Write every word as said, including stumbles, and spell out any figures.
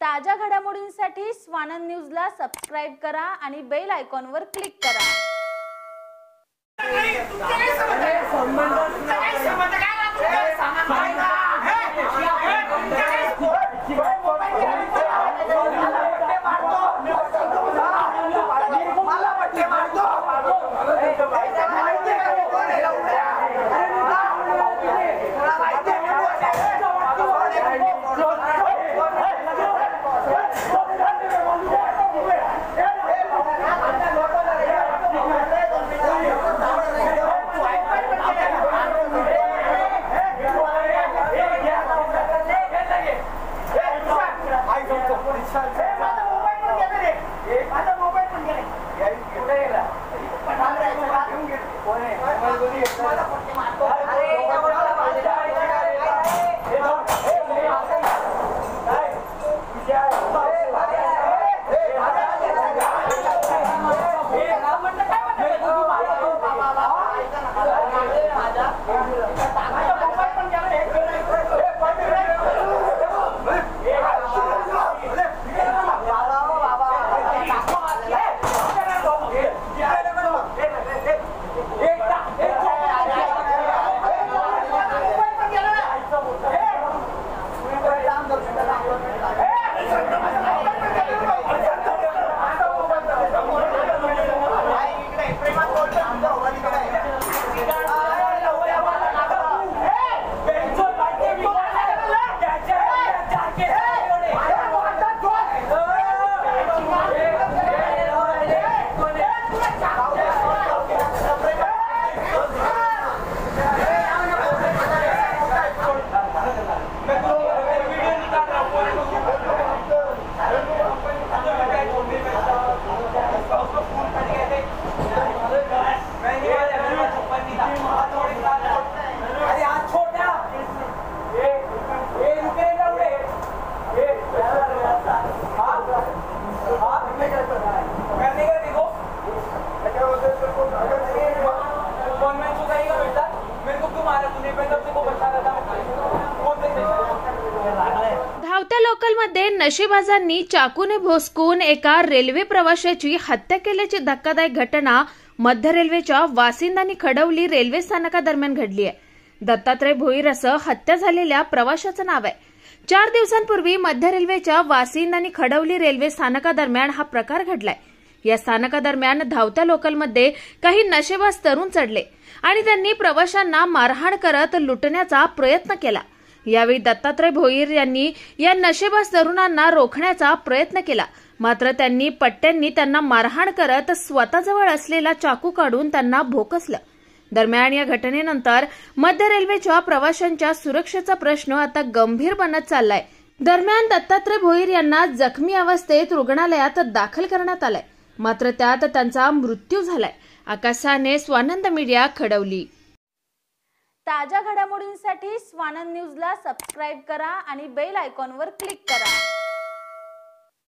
ताज्या घडामोडींसाठी स्वानंद न्यूजला सबस्क्राइब करा आणि बेल आयकॉनवर क्लिक करा। धावत्या लोकलमध्ये नशेबाजांनी चाकूने भोसकून एका रेल्वे प्रवाशाची हत्या केल्याची धक्कादायक घटना मध्य रेल्वेच्या वासिंद आणि खडवली रेल्वे स्थानकादरम्यान घडली आहे। दत्तात्रय भोईर असं हत्या झालेल्या प्रवाशाचं नाव आहे। चार दिवसांपूर्वी मध्य रेल्वेच्या वासिंद आणि खडवली रेल्वे स्थानकादरम्यान हा प्रकार घडलाय। या स्थानकादरम्यान धावत्या लोकलमध्ये काही नशेबाज तरुण चढले आणि त्यांनी प्रवाशांना मारहाण करत लुटण्याचा प्रयत्न केला। यावेळी दत्तात्रय भोईर यांनी या नशेबाज तरुणांना रोखण्याचा प्रयत्न केला, मात्र त्यांनी पट्ट्यांनी त्यांना मारहाण करत स्वतःजवळ असलेला चाकू काढून त्यांना भोकसलं। दरम्यान या घटनेनंतर मध्य रेल्वेच्या प्रवाशांच्या सुरक्षेचा प्रश्न आता गंभीर बनत चाललाय। दरम्यान दत्तात्रय भोईर यांना जखमी अवस्थेत रुग्णालयात दाखल करण्यात आलंय, मात्र त्यात त्यांचा मृत्यू झालाय। आकाशाने स्वानंद मीडिया खडवली। ताज्या घडामोडींसाठी स्वानंद न्यूजला सबस्क्राइब करा आणि बेल आयकॉनवर क्लिक करा।